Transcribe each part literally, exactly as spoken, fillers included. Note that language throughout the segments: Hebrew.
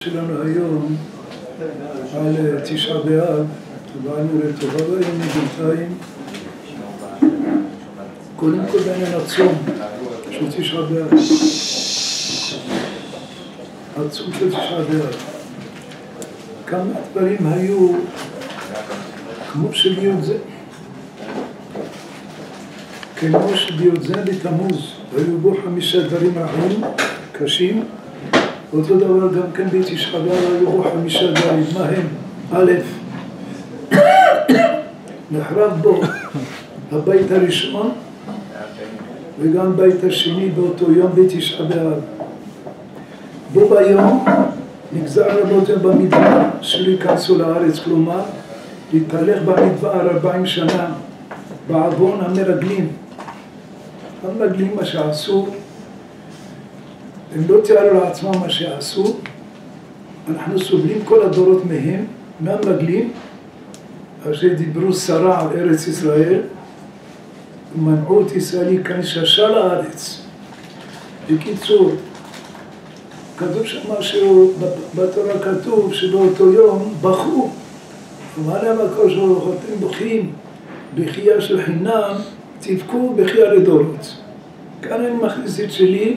שלנו היום על תשעה באב, תבענו לטובה בהם בינתיים קודם כל בעניין הצום של תשעה באב, הצום של תשעה באב. כמה דברים היו כמו שבי"ז, כמו שבי"ז בתמוז היו בו חמישה דברים רעים קשים, אותו דבר גם כן בתשעה באב היו בו חמישה דברים. מה הם? א', נחרב בו הבית הראשון וגם בית השני באותו יום בתשעה באב. בו ביום נגזר רבותינו במדבר שלא ייכנסו לארץ, כלומר להתהלך במדבר ארבעים שנה בעוון המרגלים. המרגלים מה שעשו, הם לא תיארו לעצמם מה שעשו, אנחנו סובלים כל הדורות מהם, מהמרגלים, אשר דיברו סרה על ארץ ישראל, ומנעו את ישראל להיכנס ישר לארץ. בקיצור, כתוב שמה שבתורה כתוב שבאותו יום בכו, אמר להם הקדוש ברוך הוא, אתם בוכים בכייה של חינם, תבכו בכייה לדורות. כאן אני מכניס את שלי,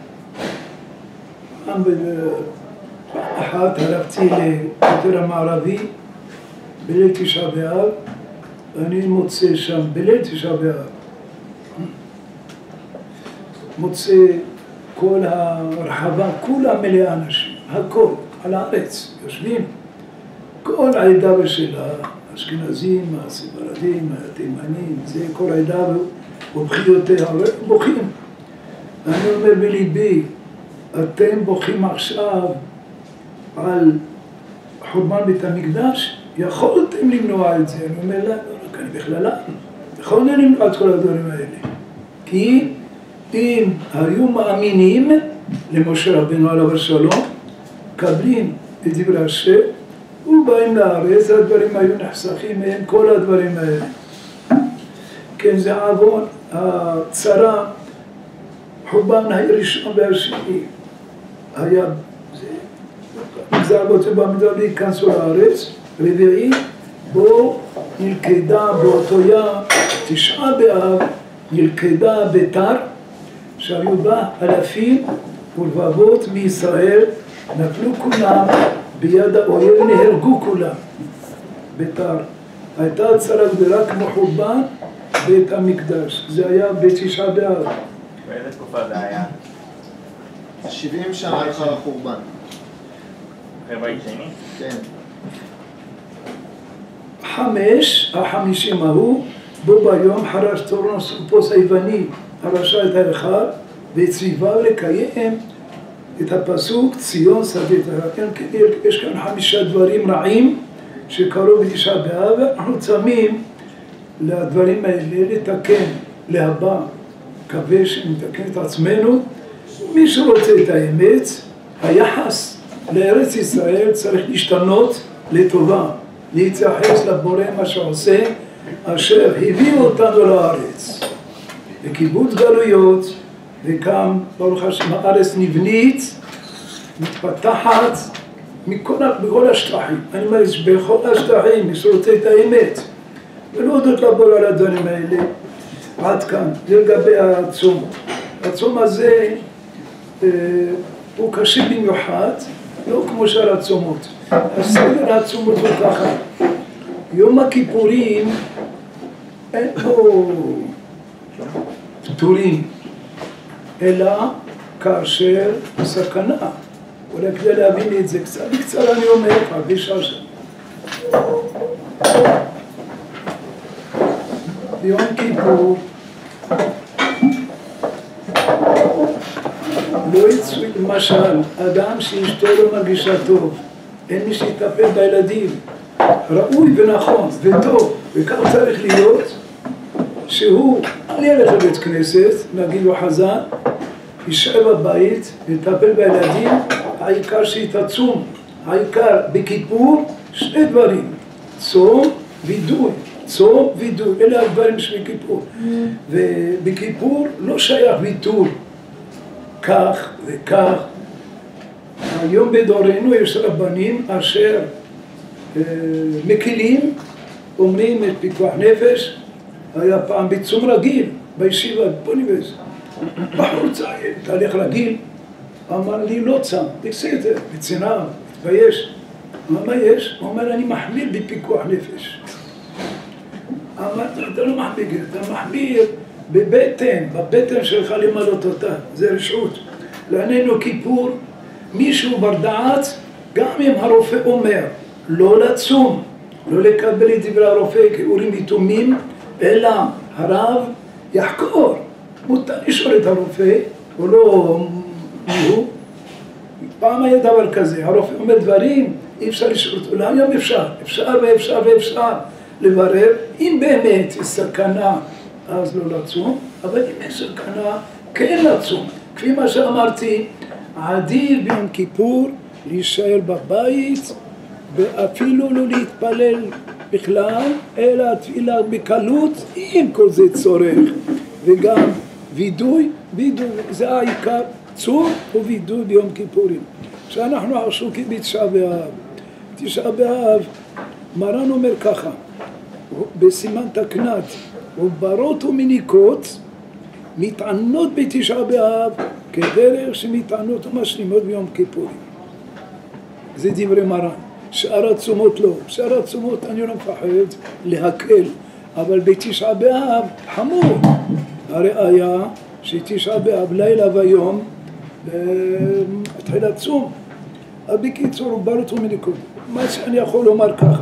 פעם אחת הלכתי לכותל המערבי בליל תשעה באב, ואני מוצא שם בליל תשעה באב, מוצא כל הרחבה, כולה מלאה אנשים, הכל, על הארץ, יושבים, כל העדה ושלה, האשכנזים, הספרדים, התימנים, זה כל העדה ובכיותיה, בוכים. אני אומר בליבי, אתם בוכים עכשיו על חורבן בית המקדש, יכולתם למנוע את זה. אני אומר לה, לא, לא, כאן בכללה, יכולנו למנוע את כל הדברים האלה. כי אם היו מאמינים למשה רבינו עליו השלום, קבלים את דברי השם, ובאים לארץ, הדברים היו נחסכים מהם, כל הדברים האלה. כן, זה עוון, הצרה, חורבן הראשון והשני, היה, זה, נגזר באותו במדבר להיכנסו לארץ, רביעי, בו נלכדה באותו ים, תשעה באב, נלכדה ביתר, שהיו בה אלפים ולבבות מישראל, נפלו כולם ביד האויב, נהרגו כולם. ביתר הייתה הצרה גדולה כמו חורבן בית המקדש, זה היה בתשעה באב. באיזה תקופה זה היה? שבעים שנה אחר החורבן. אחרי בית שני? כן. חמש, החמישים ההוא, בו ביום חרש טורנוס פוס היווני, הרשע את האחד, והציווה לקיים את הפסוק ציון שדה תהא. כן, יש כאן חמישה דברים רעים שקרו בתשעה באב, אנחנו צמים לדברים האלה לתקן, להבא, מקווה שנתקן את עצמנו. מי שרוצה את האמת, היחס לארץ ישראל צריך להשתנות לטובה, להתייחס לבורא מה שעושה, אשר הביאו אותנו לארץ בקיבוץ גלויות, וכאן ברוך השם הארץ נבנית, מתפתחת מכל, בכל השטחים. אני אומר בכל השטחים, מי שרוצה את האמת, ולא יודעות לבוא על הדברים האלה. עד כאן, זה לגבי הצום. הצום הזה אה, הוא קשה במיוחד, לא כמו שאר הצומות. הסדר הצומות הוא ככה. יום הכיפורים אין פה פטורים, אלא כאשר סכנה. אולי כדי להבין את זה קצת, בקצר אני אומר, הרבה שעה שם. ביום כיפור לא יצוי, למשל, אדם שאשתו לא מרגישה טוב, אין מי שיטפל בילדים, ראוי ונכון וטוב, וכך צריך להיות, שהוא ילך לבית כנסת, נגיד לו חזן, יישאר בבית, יטפל בילדים, העיקר שיתעצום, העיקר בכיפור שני דברים, צום וידוי, צום וידוי, אלה הדברים שבכיפור. ובכיפור לא שייך ויתור, כך וכך, היום בדורנו יש רבנים אשר אה, מקילים, אומרים את פיקוח נפש, היה פעם בצום רגיל, בישיבה, בוא נבז, בחור צעיר, תהליך רגיל, אמר לי לא צם, בסדר, בצנעה, מתבייש, אמר מה יש? הוא אומר אני מחמיר בפיקוח נפש. אמרתי, אתה לא מחמיר, אתה מחמיר בבטן, בבטן שלך למלות אותה, זה רשעות. לענינו כיפור, מישהו בר דעת, גם אם הרופא אומר לא לצום, לא לקבל את דברי הרופא כאורים יתומים, אלא הרב יחקור. מותר לשאול את הרופא, או לא הוא. פעם היה דבר כזה, הרופא אומר דברים, אי אפשר לשאול אותו, לא היום אפשר, אפשר ואפשר ואפשר לברר, אם באמת יש סכנה, אז לא לצום, אבל אם יש סכנה, כן לצום. כפי מה שאמרתי, עדיף ביום כיפור להישאר בבית, ואפילו לא להתפלל בכלל, אלא תפילה בקלות, עם כל זה צורך, וגם וידוי, וידוי, זה העיקר, צום ווידוי ביום כיפורים. שאנחנו עסוקים בתשעה באב. תשעה באב, מרן אומר ככה, בסימן תקנת, וברות ומניקות מתענות בתשעה באב כדרך שמתענות ומשלימות ביום כיפורים. זה דברי מרן. שאר הצומות לא. שאר הצומות אני לא מפחד להקל, אבל בתשעה באב חמור. הראיה שתשעה באב לילה ויום התחיל לצום. בקיצור, וברות ומניקות. מה שאני יכול לומר ככה,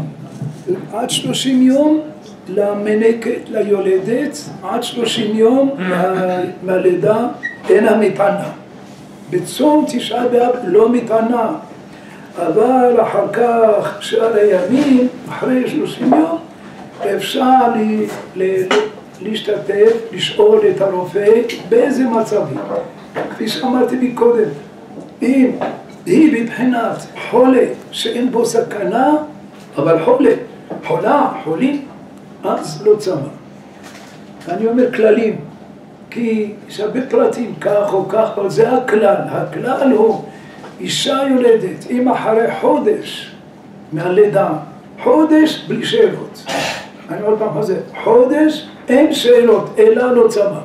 עד שלושים יום למנקת, ליולדת, עד שלושים יום מהלידה אין המטענה. בצום תשעה באב לא מטענה, אבל אחר כך, שאר הימים, אחרי שלושים יום, אפשר לי, לי, להשתתף, לשאול את הרופא באיזה מצבים. כפי שאמרתי מקודם, אם היא בבחינת חולה שאין בו סכנה, אבל חולה, חולה, חולים, אז לא צמה. אני אומר כללים, כי יש הרבה פרטים, כך או כך, אבל זה הכלל. הכלל הוא אישה יולדת, אם אחרי חודש מהלידה, חודש בלי שאלות. אני עוד פעם חוזר, חודש אין שאלות, אלא לא צמה.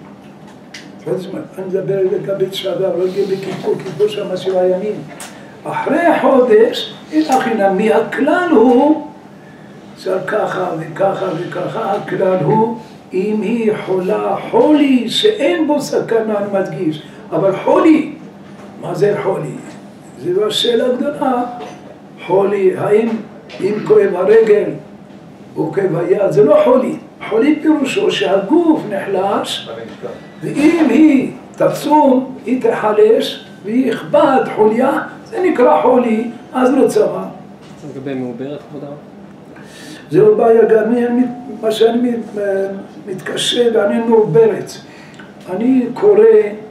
אני מדבר לגבי תשעה באב, לא לגבי כיפור, כיפור שם שבעה ימים. אחרי חודש, אין הכינה, מהכלל הוא, זה ככה וככה וככה, הכלל הוא, אם היא חולה חולי שאין בו סכנה, אני מדגיש, אבל חולי, מה זה חולי? זו השאלה גדולה. חולי, האם אם כואב הרגל או כואב היד, זה לא חולי. חולי פירושו שהגוף נחלש, ואם היא תצום, היא תחלש, והיא אכבד חוליה, זה נקרא חולי, אז לא צמה. זה לגבי מעוברת כבודה? זהו בעיה גם מה שאני מתקשה ואני מעוברת. אני קורא,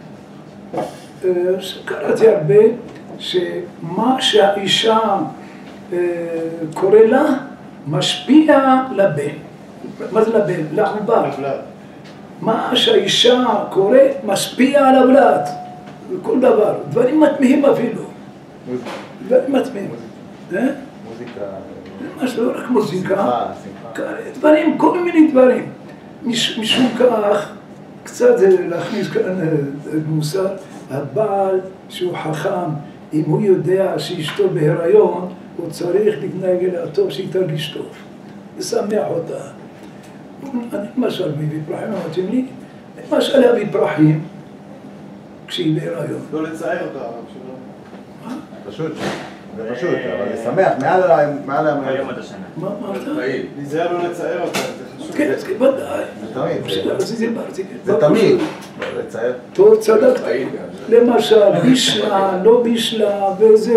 קראתי הרבה, שמה שהאישה קורא לה, משפיע לבן. מה זה לבן? לעובר. מה שהאישה קורא, משפיע על הבלד. כל דבר. דברים מטמיעים אפילו. דברים מטמיעים. מוזיקה. ממש לא רק מוזיקה. דברים, כל מיני דברים. משום כך, קצת להכניס כאן מוסר, הבעל שהוא חכם, אם הוא יודע שאשתו בהיריון, הוא צריך להתנהג אליה טוב, שהיא תרגיש טוב. לשמח אותה. אני למשל מביא פרחים, אמרתם לי, למשל להביא פרחים כשהיא בהיריון. לא לצייר אותה, רק שלא. מה? פשוט, זה פשוט, אבל לשמח, מעל היום עד השנה. מה אמרת? להיזהר לא לצייר אותה, זה חשוב. כן, אז ודאי. זה תמיד. זה דיברתי. זה תמיד. לצייר. טוב, צדקת. למשל, בישלה, לא בישלה, וזה...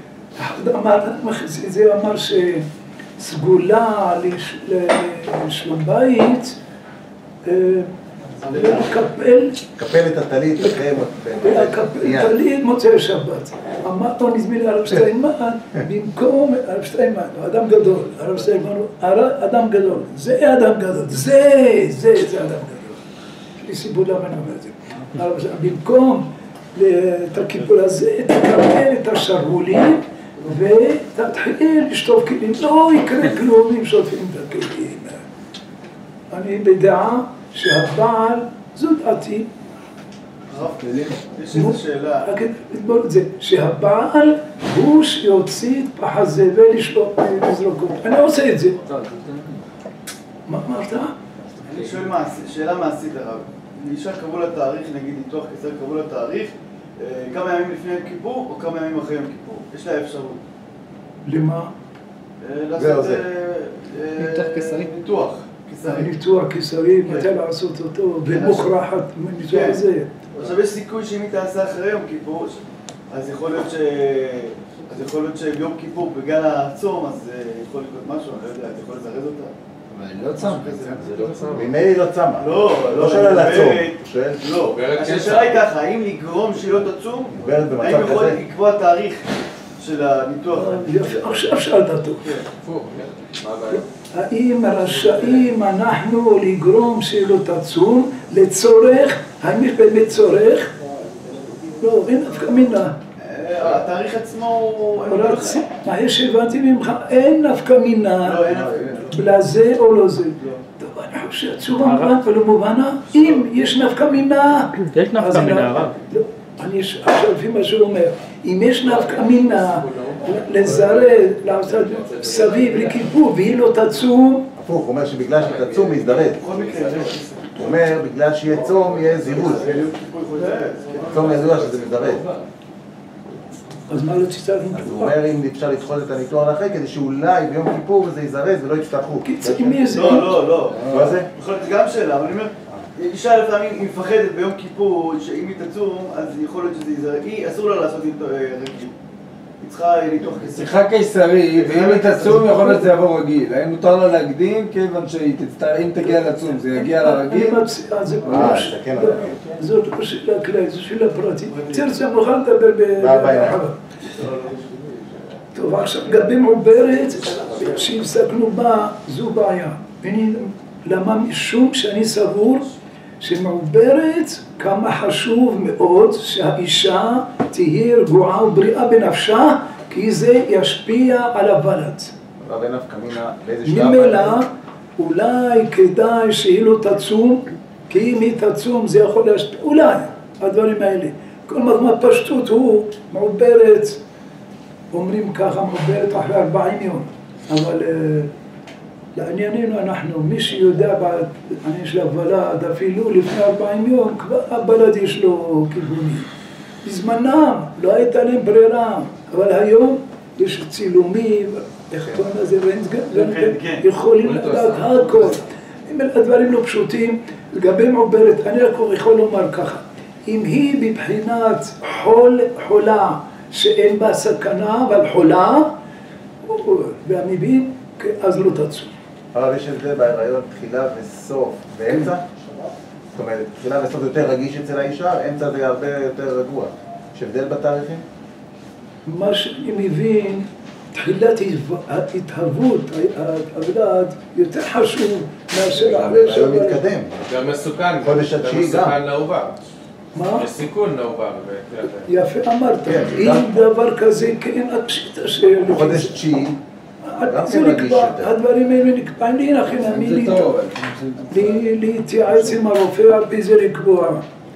זה אמר שסגולה לשלום בית, לקפל... קפל את הטלית אחרי... לקפל טלית מוצאי שבת. אמר פה נזמין לי הרב שטיינמן, במקום הרב שטיינמן, אדם גדול, הרב שטיינמן הוא אדם גדול, זה אדם גדול, זה, זה, זה אדם גדול. יש לי סיבות למה אני אומר את זה. במקום את הכיפור הזה, תקבל את השרוולים ותתחיל לשטוף כלים. לא יקרה כלום אם שוטפים את הכלים. אני בדעה שהבעל, זו דעתי. הרב, יש איזו שאלה. רק תגמור את זה, שהבעל הוא שיוציא את פח הזבל לזרוקו. אני עושה את זה. מה אמרת? אני שואל שאלה מעשית הרב. לאישה קבעו לה תאריך, נגיד ניתוח קיסר קבעו לה תאריך, כמה ימים לפני יום כיפור או כמה ימים אחרי יום כיפור. יש לה אפשרות. למה? לעשות ניתוח קיסרי. ניתוח קיסרי. ניתוח קיסרי, מתי לעשות אותו, ומוכרחת ניתוח הזה. עכשיו יש סיכוי שאם היא תעשה אחרי יום כיפור, אז יכול להיות ש... אז יכול להיות שביום כיפור בגלל הצום, אז יכול לקרות משהו, אני לא יודע, אתה יכול לזרז אותה? אבל היא לא צמה, זה לא צמה. ממילא היא לא צמה. לא, לא שואל על הצום. לא, השאלה היא ככה, האם לגרום שהיא לא תצום, האם יכול לקבוע תאריך של הניתוח? עכשיו שאלת אותו. האם רשאים אנחנו לגרום שהיא לא תצום לצורך, האם יש באמת צורך? לא, אין אף מינה. התאריך עצמו הוא... מה יש שהבנתי ממך? אין נפקא מינה. לא, אין נפקא מינה. לזה או לא זה. טוב, אני חושב שהתשובה מובנת ולא מובנה. אם יש נפקא מינה... יש נפקא מינה, הרב. לא, אני עכשיו לפי מה שהוא אומר. אם יש נפקא מינה לזרז, לעשות סביב לכיפור והיא לא תצום... הפוך, הוא אומר שבגלל שהיא תצום היא יזדרז. הוא אומר, בגלל שיהיה צום יהיה זירוז. צום ידוע שזה מזרז. אז מה לא תצטרך? אז הוא אומר אם אפשר לדחות את הניתוח לאחרי כדי שאולי ביום כיפור זה יזרז ולא יצטרכו. לא, לא, לא. מה זה? יכול להיות גם שאלה, אבל אני אומר, אישה לפעמים היא מפחדת ביום כיפור שאם היא תצום אז יכול להיות שזה יזרז. היא אסור לה לעשות רגיל. היא צריכה ניתוח קיסרי. צריכה קיסרי, ואם היא תצום יכול להיות זה יבוא רגיל. האם מותר לה להקדים כיוון שאם תגיע לצום זה יגיע לרגיל? אני מציע, זה ממש, זאת לא שאלה כללית, זו שאלה פרטית. תרצה מוכן לדבר ברחבה. טוב, עכשיו גבי מעוברת, שהפסקנו בה, זו בעיה. למה? משום שאני סבור שמעוברת כמה חשוב מאוד שהאישה תהיה רגועה ובריאה בנפשה, כי זה ישפיע על הוולד. אבל אין נפקא מינה באיזה שלב? ממילא אולי כדאי שהיא לא תצום, כי אם היא תצום זה יכול להשפיע, אולי, הדברים האלה. כל מה פשטות הוא מעוברת, אומרים ככה מעוברת אחרי ארבעים יום, אבל לענייננו אנחנו, מי שיודע בעניין של הוולד, אפילו לפני ארבעים יום, כבר הוולד יש לו כיוונים. בזמנם לא הייתה להם ברירה, אבל היום יש צילומים, איך קוראים לזה, יכולים לדעת הכל. אם הדברים לא פשוטים, לגבי מעוברת, אני רק יכול לומר ככה, אם היא בבחינת חול, חולה, שאין בה סכנה, אבל חולה, והמבין, אז לא תצום. אבל יש הבדל בהיריון תחילה וסוף ואמצע? זאת אומרת, תחילה וסוף יותר רגיש אצל האישה, אמצע זה הרבה יותר רגוע. יש הבדל בתאריכים? מה שאני מבין, תחילת ההתהוות, הוולד, יותר חשוב מאשר הרבה שהיום מתקדם. גם מסוכן, חודש התשיעי גם. מסוכן לעובר. מה? יש סיכון לעובר. יפה אמרת, אם דבר כזה, כן, הפשיטה של... חודש תשיעי. זה נקבע, הדברים האלה נקבעים לי, לכן אני להתייעץ עם הרופא על פי זה לקבוע.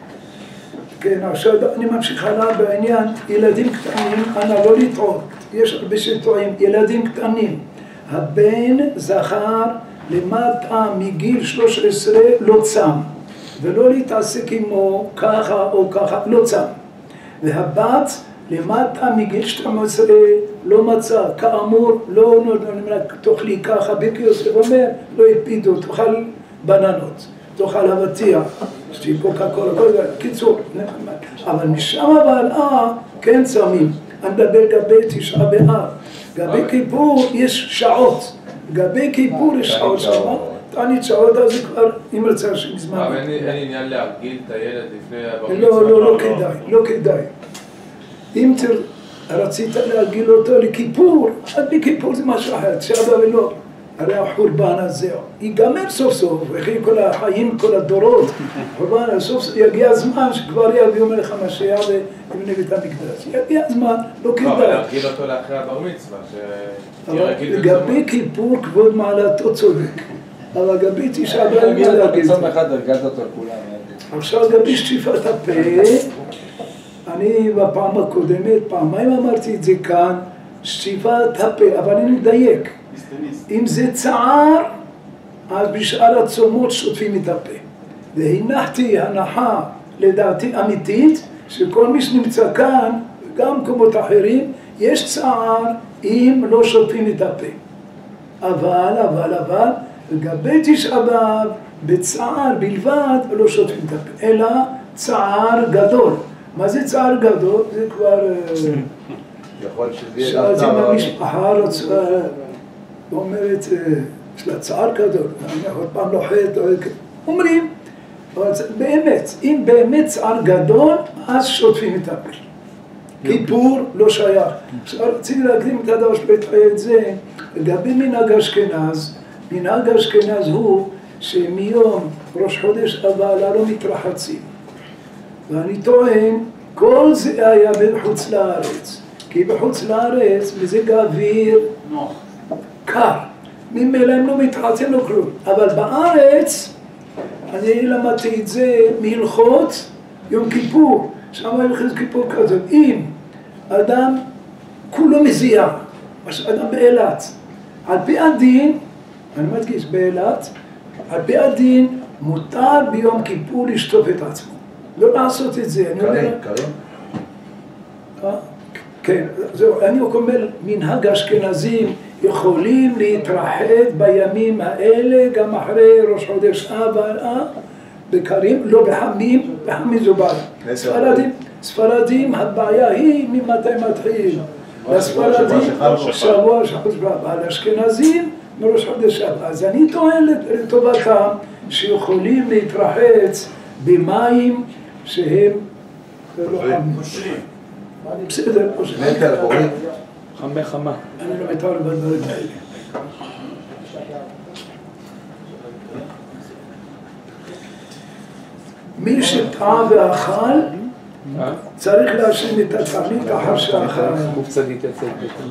כן, עכשיו אני ממשיך הלאה בעניין ילדים קטנים, אנא לא לטעות, יש הרבה שטועים, ילדים קטנים, הבן זכר למטה מגיל שלוש עשרה לא צם, ולא להתעסק עמו ככה או ככה, לא צם, והבת למטה מגיל שתים עשרה לא מצא, כאמור, לא תאכלי ככה, ביקי יוסף אומר, לא הקפידו, תאכל בננות, תאכל אבטיח, שתהיה קוקה קולה, כל זה, קיצור, אבל משם והלאה כן צמים, אני מדבר גבי תשעה באב, גבי כיפור יש שעות, גבי כיפור יש שעות שמה, תענית שעות אז זה כבר, אם רצה שמזמן. אבל אין עניין להרגיל את הילד לפני... לא, לא, לא כדאי, לא כדאי. אם רצית להרגיל אותו לכיפור, עד בכיפור זה משהו אחר, שעדה ולא. הרי החורבן הזה ייגמר סוף סוף, וכי כל החיים, כל הדורות, חורבן, סוף סוף יגיע הזמן שכבר יביאו מלך המשיח ויבנה בית המקדש. יגיע הזמן, לא כדאי. לא, אבל להרגיל אותו לאחרי הבר מצווה, שתהיה רגיל בצומות. לגבי כיפור כבוד מעלתו צודק, אבל לגבי תשעה באב מה להגיד? בצום אחד הרגלת אותו לכולם. עכשיו לגבי שטיפת הפה, אני בפעם הקודמת, פעמיים אמרתי את זה כאן, שטיפת הפה, אבל אני מדייק. אם זה צער, אז בשאר הצומות שוטפים את הפה. והנחתי הנחה, לדעתי אמיתית, שכל מי שנמצא כאן, גם במקומות אחרים, יש צער אם לא שוטפים את הפה. אבל, אבל, אבל, לגבי תשעה באב, בצער בלבד לא שוטפים את הפה, אלא צער גדול. מה זה צער גדול? זה כבר... יכול שזה יהיה גם שאלתי מהמשפחה, אומרת, יש לה צער גדול, אני עוד פעם לוחת, אומרים, אבל באמת, אם באמת צער גדול, אז שוטפים את הפה. כיפור לא שייך. עכשיו רציתי להקדים את הדבר שפתחה את זה, לגבי מנהג אשכנז, מנהג אשכנז הוא שמיום ראש חודש אבל לא מתרחצים. ואני טוען, כל זה היה בחוץ לארץ, כי בחוץ לארץ מזג האוויר קר, ממילא הם לא מתרחצים לו כלום. אבל בארץ, אני למדתי את זה מהלכות יום כיפור, שם הלכות כיפור כזה, אם אדם כולו מזיע, אדם באילת, על פי הדין, אני מדגיש באילת, על פי הדין מותר ביום כיפור לשטוף את עצמו, לא לעשות את זה. קרים, קרים? כן, זהו, אני אומר, מנהג אשכנזים יכולים להתרחץ בימים האלה, גם אחרי ראש חודש אב, בקרים, לא בחמים, בחמים זו בעיה. ספרדים, ספרדים, הבעיה היא ממתי מתחיל. לספרדים, שבוע שחוץ באב, על אשכנזים, מראש חודש אב. אז אני טוען לטובתם שיכולים להתרחץ במים שהם לא חמים. בסדר, מטר, אורי. חמה חמה. אני לא מתערב בדברים האלה. מי שטעה ואכל, צריך להשלים את התענית אחר שאכל. הוא קצת יתייצג.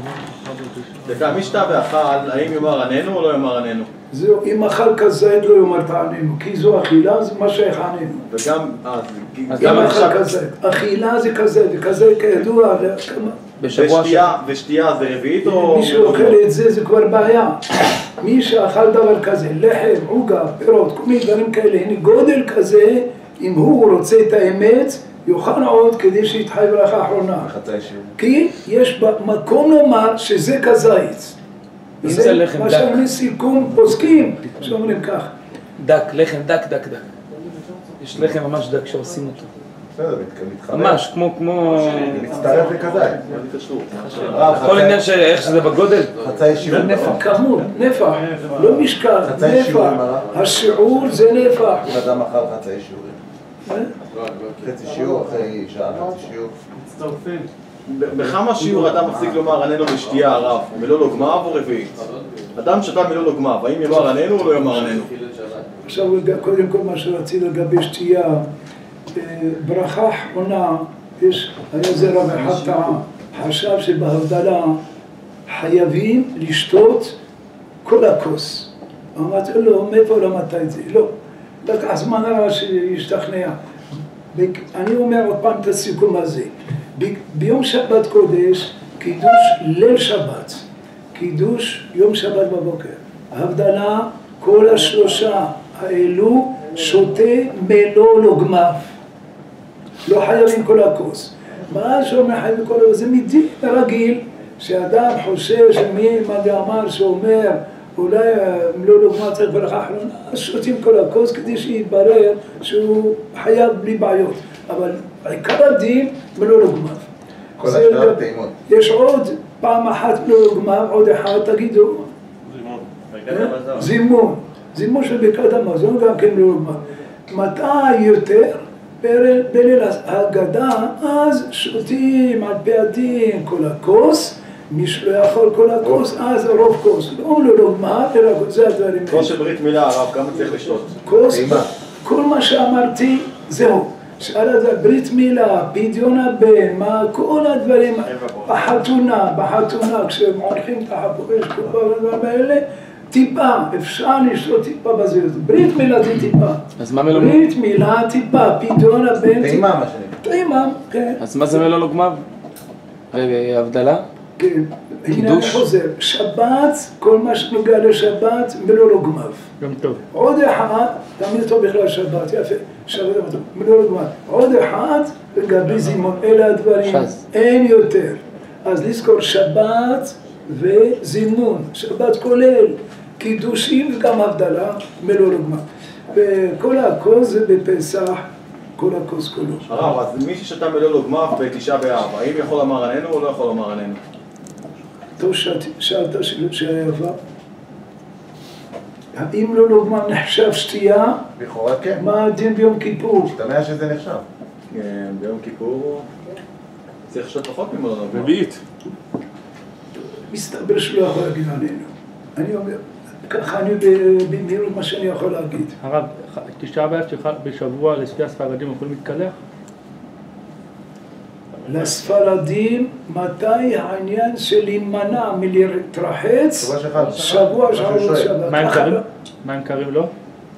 דקה, מי שטעה ואכל, האם יאמר עננו או לא יאמר עננו? זהו, אם אכל כזית לא יאמר תעננו, כי זו אכילה, זה מה שהכעננו. וגם, אם אכל כזית, אכילה זה כזית, וכזית כידוע, ושתייה זה רביעית או... מי שאוכל את זה, זה כבר בעיה. מי שאכל דבר כזה, לחם, עוגה, פירות, כל מיני דברים כאלה, הנה גודל כזה, אם הוא רוצה את האמת, יוכל עוד כדי שיתחי ברכה האחרונה. כי יש מקום לומר שזה כזית. אם זה לחם מה דק. שאני סיכום פוסקים, שאומרים כך. דק, לחם דק, דק, דק. יש לחם ממש דק שעושים אותו. בסדר, מתחבר. ממש, כמו, כמו... מצטרף לכזית. הכל עניין של איך שזה בגודל. חצאי שיעור. נפח, כמות, נפח, לא משקל, חצאי שיעורים, נפח. הרב. השיעור זה נפח. אם אדם אכל חצאי שיעורים. חצי שיעור אחרי שעה, חצי שיעור. מצטרפים. בכמה שיעור אדם מפסיק לומר עננו בשתייה הרב? מלוא לוגמיו או רביעית? אדם שתה מלוא לוגמיו, האם יאמר עננו או לא יאמר עננו? עכשיו קודם כל מה שרציתי לגבי שתייה, ברכה אחרונה, יש, היה זה רב אחד טעה, חשב שבהבדלה חייבים לשתות כל הכוס. אמרתי לו, מאיפה למדת את זה? לא, לקח זמן רב שישתכנע. אני אומר עוד פעם את הסיכום הזה. ביום שבת קודש, קידוש ליל שבת, קידוש יום שבת בבוקר. ההבדלה, כל השלושה האלו שותה מלוא לוגמיו. לא חייבים כל הכוס. מה שאומר חייבים כל הכוס? זה מדין רגיל, שאדם חושב שמי אמר שאומר, אולי מלוא לוגמיו צריך ברכה אחרונה, אז שותים כל הכוס כדי שיתברר שהוא חייב בלי בעיות. אבל עיקר הדין מלוא לוגמיו. כל השאר טעימות. יש עוד פעם אחת מלוא לוגמיו, עוד אחד, תגידו. זימון. זימון של ברכת המזון גם כן מלוא לוגמיו. מתי יותר? בליל ההגדה, אז שותים על פי הדין כל הכוס, מי שלא יכול כל הכוס, אז רוב כוס. לא אומרים לו לא גמר, אלא זה הדברים. כוס של ברית מילה, הרב, כמה צריך לשתות? כוס, כל מה שאמרתי, זהו. שאלה זה ברית מילה, פדיון הבן, מה, כל הדברים, בחתונה, בחתונה, כשהם עורכים את החפורש, כל הדברים האלה, טיפה, אפשר לשתות טיפה בזה. ברית מילה זה טיפה. אז מה מלוא? ברית מילה טיפה, פדיון הבן. טעימה מה שנקרא. טעימה, כן. אז מה זה מלוא לוגמיו? הבדלה? כן. הנה אני חוזר, שבת, כל מה שנוגע לשבת, מלוא לוגמיו. גם טוב. עוד אחד, תמיד טוב בכלל שבת, יפה, שבת גם טוב, מלוא לוגמיו. עוד אחד, לגבי זימון, אלה הדברים, אין יותר. אז לזכור שבת וזימון, שבת כולל קידושים וגם הבדלה, מלוא לוגמיו. וכל הכוס זה בפסח, כל הכוס כולו. הרב, אז מי ששתה מלוא לוגמיו בתשעה באב, האם יכול לומר עלינו או לא יכול לומר עלינו? טוב שאלת שאלה יפה. האם לא לוגמיו נחשב שתייה? לכאורה כן. מה הדין ביום כיפור? משתמע שזה נחשב. כן, ביום כיפור צריך לשתות פחות ממלוא לוגמיו. רביעית. מסתבר שלא יכול להגיד עלינו. אני אומר, ככה אני במהירות מה שאני יכול להגיד. הרב, תשעה באב שחל בשבוע לפי הספרדים יכולים להתקלח? לספרדים, מתי העניין של להימנע מלהתרחץ? שבוע שחל. שבוע שחל שבת. מה הם קרים? מה הם קרים לא?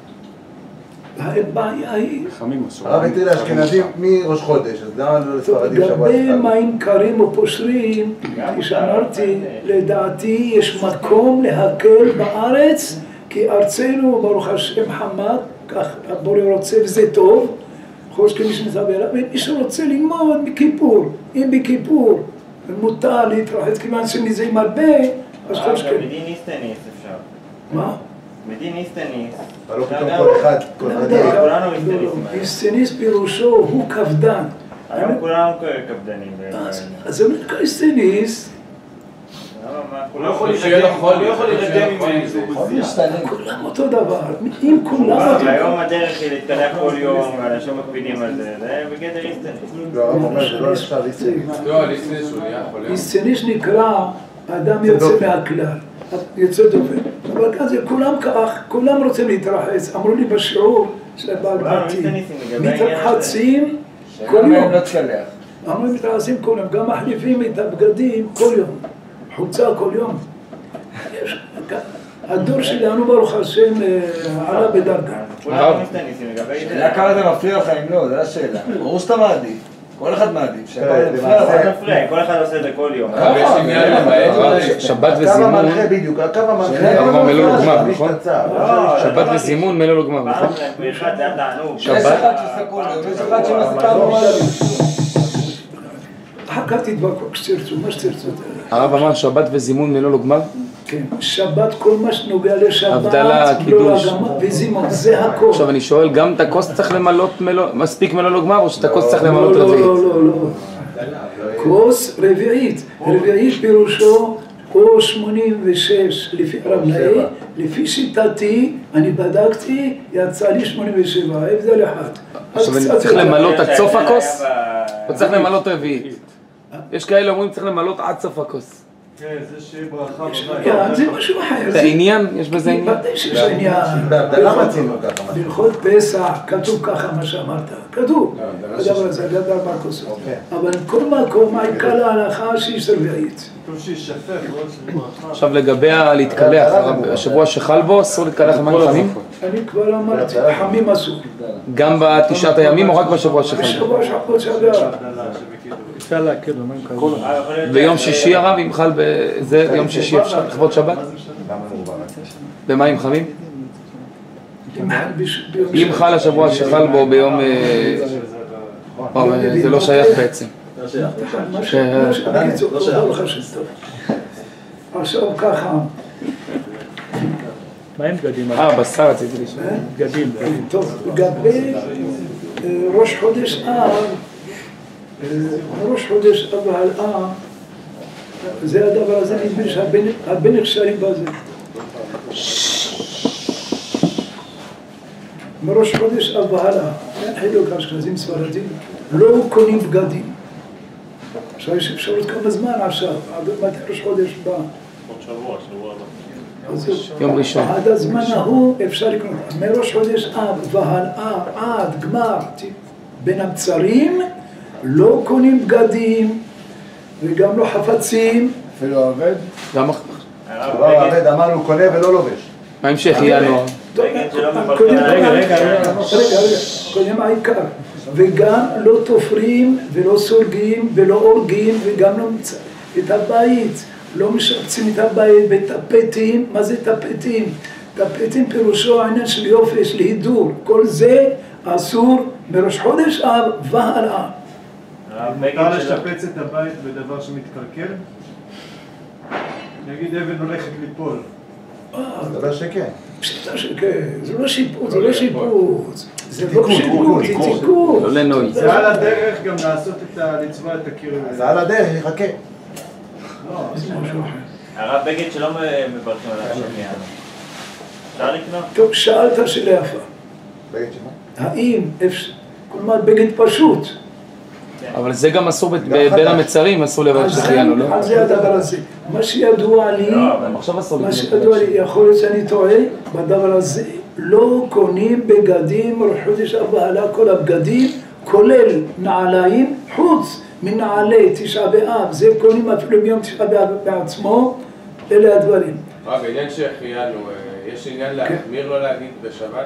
הבעיה היא... חמים אסור. הרב התיר לאשכנזים מראש חודש, אז למה לא לספרדים שבוע לגבי שחל? מים קרים או פושרים, כפי שאמרתי, לדעתי יש מקום להקל בארץ, כי ארצנו ברוך השם חמה, כך הבורא רוצה וזה טוב, חוש כמי שמסבר אליו, ומי שרוצה ללמוד בכיפור, אם בכיפור מותר להתרחץ, כיוון שמזה עם הרבה, אז חוש כמי. מדין איסטניס אפשר. מה? מדין איסטניס. אבל לא פתאום כל אחד, כל אחד יהיה. כולנו איסטניסים. איסטניס פירושו הוא קפדן. היום כולנו קפדנים. אז זה אומר איסטניס, הוא לא יכול להירדם עם זה. כולם אותו דבר, אם כולם... היום הדרך היא להתקלח כל יום, ואנשים מקפידים על זה, זה בגדר איסטניס. לא, הרב אומר שלא נחשב איסטניס. לא, איסטניס הוא נהיה חולה. איסטניס נקרא, האדם יוצא מהכלל, יוצא דופן. אבל כזה, כולם כך, כולם רוצים להתרחץ. אמרו לי בשיעור של בעל בתים, מתרחצים כל יום. אמרו לי מתרחצים כל יום, גם מחליפים את הבגדים כל יום. חוצה כל יום. הדור שלנו ברוך השם עלה בדרגה. כולנו איסטניסים לגבי זה. שאלה כמה זה מפריע לך אם לא, זו השאלה. ברור שאתה מעדיף. כל אחד מעדיף. כל אחד עושה את זה כל יום. שבת וזימון. הקו המנחה בדיוק, הקו המנחה. הרב מלוא לוגמיו, נכון? נכון? שבת וזימון מלוא לוגמיו, נכון? באחד זה התענוג. יש אחד שעושה כל יום, יש אחד שעושה פעם רבה. אחר כך תתווכחו כשתרצו, מה שתרצו. הרב אמר שבת וזימון מלוא לוגמיו? כן, שבת כל מה שנוגע לשבת, הבדלה, קידוש. וזימון, זה הכל. עכשיו אני שואל, גם את הכוס צריך למלות מספיק מלוא לוגמיו, או שאת הכוס צריך למלות לא, רביעית? לא, לא, לא. כוס רביעית. רביעית פירושו או שמונים ושש לפי הרב נאה, לפי שיטתי, אני בדקתי, יצא לי שמונים ושבע, הבדל אחד. עכשיו אני צריך למלות עד סוף הכוס? או צריך למלות רביעית? יש כאלה אומרים צריך למלות עד סוף הכוס. כן, זה שיהיה ברכה. זה משהו אחר. זה עניין? יש בזה עניין? בוודאי שיש עניין. בהבדלה מצינו ככה. בהלכות פסח כתוב ככה מה שאמרת. כתוב. הדבר הזה, זה ארבע כוסות. אבל כל מקום, העיקר להלכה שיש רביעית. עכשיו לגבי להתקלח, השבוע שחל בו אסור להתקלח עם מים חמים? אני כבר אמרתי, חמים אסור. גם בתשעת הימים או רק בשבוע שחל? בשבוע שחל שעבר. אפשר להכיר במים קרים. ביום שישי הרב, אם חל בזה, יום שישי אפשר לכבוד שבת? במים חמים? אם חל השבוע שחל בו ביום... זה לא שייך בעצם. עכשיו ככה. מה הם בגדים? אה, בשר רציתי לשאול. בגדים. טוב, לגבי ראש חודש אב, ראש חודש אב והלאה, זה הדבר הזה, נדמה שהרבה נכשלים בזה. מראש חודש אב והלאה, אין חילוק אשכנזים ספרדים, לא קונים בגדים. עכשיו יש אפשרות כמה זמן עכשיו, עד מתי ראש חודש בא. עוד שבוע, שבוע הבא. יום ראשון. עד הזמן ההוא אפשר לקנות, מראש חודש אב והלאה עד גמר בין המצרים לא קונים בגדים וגם לא חפצים. אפילו העובד? גם לא, העובד אמר הוא קונה ולא לובש. מה המשך ינואר? רגע, רגע, רגע, קודם העיקר. וגם לא תופרים ולא סורגים ולא הורגים וגם לא מצ... את הבית, לא משפצים את הבית בטפטים. מה זה טפטים? טפטים פירושו העניין של יופי, של הידור. כל זה אסור בראש חודש אב והלאה. מותר לשפץ את הבית בדבר שמתקלקל? נגיד אבן הולכת ליפול. זה דבר שכן. פשיטה שכן, זה לא שיפוץ, זה לא שיפוץ. זה לא שיפוץ, זה תיקון. לא לנוי. זה על הדרך גם לעשות את הלצבוע, את הקיר. זה על הדרך, יחכה. הרב בגד שלא מברכים עליו שני יענו. אפשר לקנות? טוב, שאלת שאלה יפה. בגד שמה? האם אפשר, כלומר בגד פשוט. אבל זה גם אסור בין המצרים, אסור לבש שחיינו, לא? על זה הדבר הזה. מה שידוע לי, עכשיו אסור מה לבש. שידוע לי, יכול להיות שאני טועה, בדבר הזה לא קונים בגדים ראש חודש אב והלאה, כל הבגדים, כולל נעליים, חוץ מנעלי תשעה באב, זה קונים אפילו ביום תשעה באב בעצמו, אלה הדברים. רב, בעניין שהחיינו, יש עניין להחמיר לא להגיד בשבת?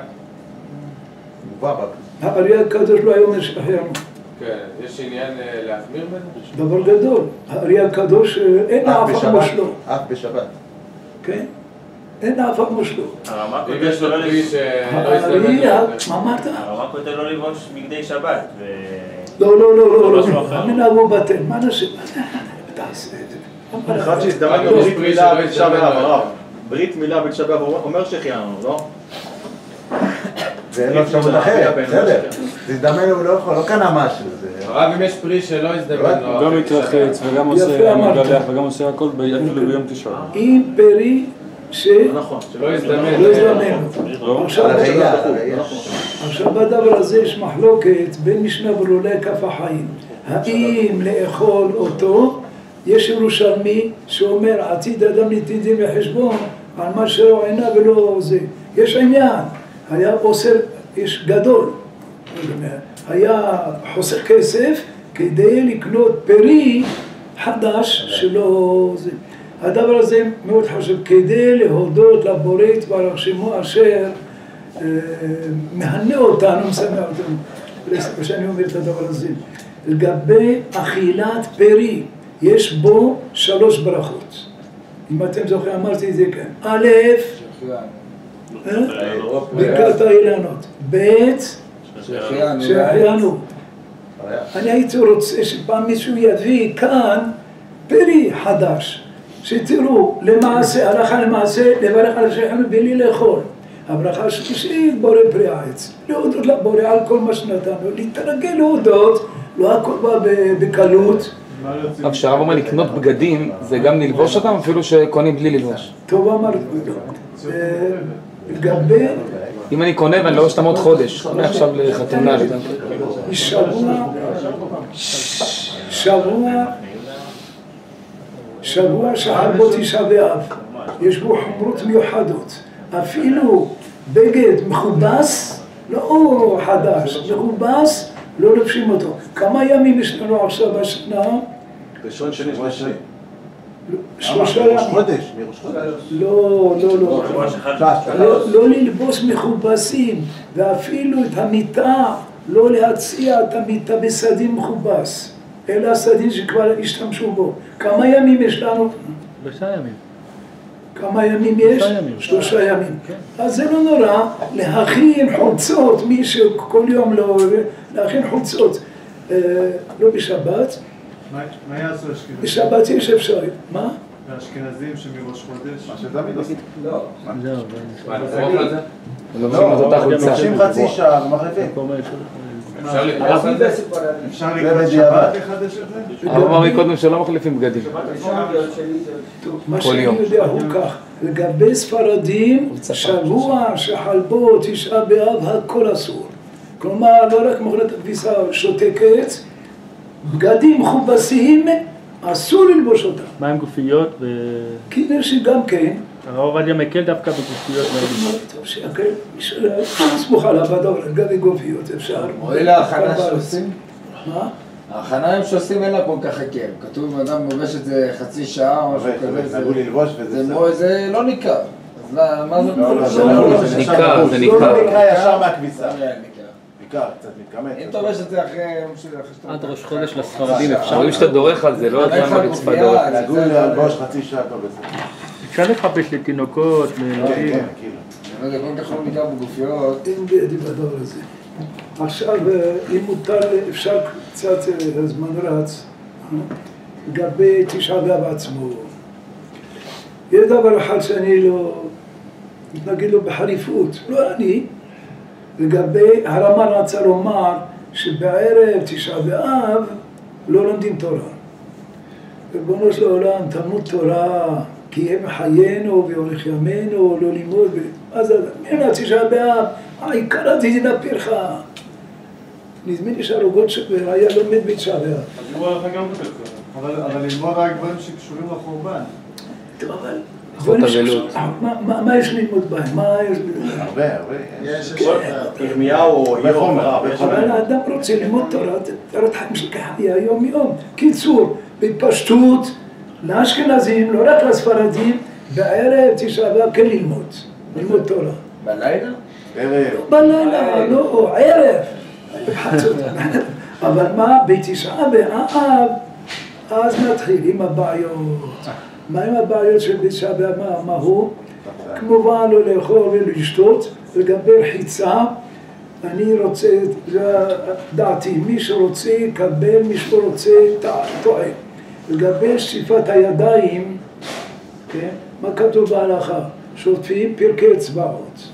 האריה הקדוש לא היה אומר שהחיינו. כן, יש עניין להחמיר בנו? דבר גדול, האריה הקדוש אין אף מושלו. אף בשבת. כן? אין אף מושלו. הרמה אם יש לו פרי שלא האריה, מה אמרת? הרמה כותב לא לבוש בגדי שבת. לא, לא, לא, לא, לא. המנהגו בטל, מה נעשה? תעשה את זה. אחד שהזדמן לו ברית מילה בתשעה באב, הרב. ברית מילה בתשעה באב, אומר שהחיינו, לא? ואין לו אפשרות אחרת, בסדר. תזדמן הוא לא יכול, לא קנה משהו. הרב, אם יש פרי שלא הזדמן לו... גם מתרחץ וגם עושה מגלח וגם עושה הכל אפילו ביום תשעה. אם פרי ש... נכון, שלא יזדמן. לא יזדמן. עכשיו בדבר הזה יש מחלוקת בין משנה ברורה כף החיים. האם לאכול אותו, יש ירושלמי שאומר עתיד אדם לתדין וחשבון על מה שלא עינה ולא זה. יש עניין. היה אוסר, יש גדול, היה חוסר כסף כדי לקנות פרי חדש שלא זה. הדבר הזה מאוד חשוב, כדי להודות לבורא יתברך שמו אשר מהנה אותנו, משמח אותנו, כשאני אומר את הדבר הזה. לגבי אכילת פרי, יש בו שלוש ברכות. אם אתם זוכרים, אמרתי את זה כאן. א', ברכת האילנות, ב' שהחיינו. אני הייתי רוצה שפעם מישהו יביא כאן פרי חדש, שתראו למעשה, הלכה למעשה, לברך על שהחיינו בלי לאכול. הברכה השלישית, בורא פרי העץ. להודות לבורא על כל מה שנתנו, להתרגל להודות, לא הכל בא בקלות. אבל כשהרב אומר לקנות בגדים, זה גם ללבוש אותם אפילו שקונים בלי ללבוש. טוב אמרת, לגבי... אם אני קונה ואני לובש אותם עוד חודש, קונה עכשיו לחתונה. שבוע, שבוע, שבוע שעל בו תשעה באב, יש בו חומרות מיוחדות. אפילו בגד מכובס, לא חדש, מכובס, לא לובשים אותו. כמה ימים יש לנו עכשיו בשנה? ראשון, שני, שני. שלושה ימים. חודש, מראש חודש. לא, לא, לא. לא ללבוס מכובסים, ואפילו את המיטה, לא להציע את המיטה בסדין מכובס, אלא הסדין שכבר השתמשו בו. כמה ימים יש לנו? שלושה ימים. כמה ימים יש? שלושה ימים. אז זה לא נורא להכין חולצות, מי שכל יום לא... להכין חולצות, לא בשבת. מה יעשו אשכנזים? בשבת יש אפשרי. מה? האשכנזים שמראש חודש? מה שתמיד עושים. לא. מה, נצרוך על זה? לובשים חצי שעה ומחליפים. אפשר לקרוא על זה? אפשר לקרוא שבת לחדש את זה? הרב אמר לי קודם שלא מחליפים בגדים. מה שאני יודע הוא כך, לגבי ספרדים, שבוע שחלבו תשעה באב הכל אסור. כלומר, לא רק מכונת הכביסה שותקת, בגדים מכובסים, אסור ללבוש אותם. מה עם גופיות? ו... כנראה שגם כן. הרב עובדיה מקל דווקא בגופיות. טוב, שיקל, אפשר לסמוך עליו בדור, גם בגופיות אפשר. אלה ההכנה שעושים? מה? ההכנה הם שעושים אין לה כל כך הקל. כתוב אדם לובש את זה חצי שעה או משהו כזה. נגעו ללבוש וזה... זה לא ניכר. אז מה זה? זה ניכר, זה ניכר. זה נקרא ישר מהכביסה. ניכר, קצת מתקמת. אם אתה לובש את זה אחרי יום שלי, אחרי שאתה... עד ראש חודש לספרדים אפשר. רואים שאתה דורך על זה, לא יודע מה מצפה דורך. נגעו ללבוש חצי שעה פה בזה. אפשר לחפש לתינוקות, כן, כן, כאילו. אני לא יודע, כל כך לא ניכר בגופיות. אין בידי בדור הזה. עכשיו, אם מותר, אפשר קצת זמן רץ, לגבי תשעה באב עצמו. יש דבר אחד שאני לא מתנגד לו בחריפות, לא אני, לגבי הרמב"ן רצה לומר שבערב תשעה באב לא לומדים תורה. ריבונו של עולם, תלמוד תורה, כי יהיה מחיינו ויורך ימינו, לא לימוד, אז מן תשעה באב, העיקר הדין הפרחה. נזמין לי שהרוגות שהיה לומד בתשעה באב. אבל ללמוד רק דברים שקשורים לחורבן. טוב, אבל... מה יש ללמוד בהם? מה יש ללמוד? הרבה, הרבה. ירמיהו או איוב. אבל האדם רוצה ללמוד תורה, תורת חיים של חיי יום יום. קיצור, בפשטות, לאשכנזים, לא רק לספרדים, בערב תשעה באב כן ללמוד, ללמוד תורה. בלילה? ערב. בלילה, לא, ערב. אבל מה, בתשעה באב, אז נתחיל עם הבעיות. מה עם הבעיות של תשעה באב? מה הוא? כמובן לא לאכול ולשתות, לגבי רחיצה, אני רוצה, זה דעתי, מי שרוצה יקבל, מי שרוצה טועה. לגבי שטיפת הידיים, כן? מה כתוב בהלכה? שוטפים פרקי אצבעות.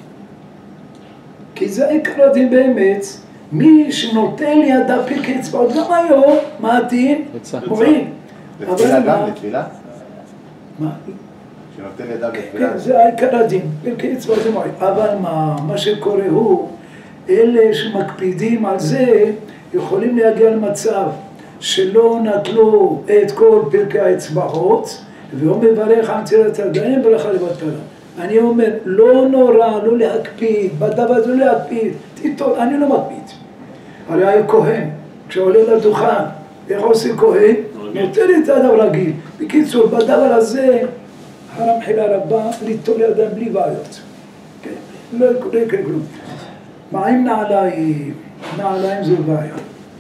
כי זה עיקר הדין באמת, מי שנותן לידיו פרקי אצבעות, גם היום, מה הדין? מועיל. לתפילה גם, לתפילה? מה? שנותן לידיו כן, לתפילה? זה עיקר הדין, פרקי אצבעות זה מועיל. אבל מה, מה שקורה הוא, אלה שמקפידים על זה, יכולים להגיע למצב שלא נטלו את כל פרקי האצבעות, והוא מברך על נטילת הידיים ברכה לבטלה. אני אומר, לא נורא, לא להקפיד, בדבר הזה לא להקפיד, תיטול, אני לא מקפיד. הרי היה כהן, כשעולה לדוכן, איך עושה כהן? נותן את הדבר רגיל. בקיצור, בדבר הזה, חרם חילה רבה, ליטול ידיים בלי בעיות. כן? לא יקרה כלום. מה עם נעליים? נעליים זו בעיה.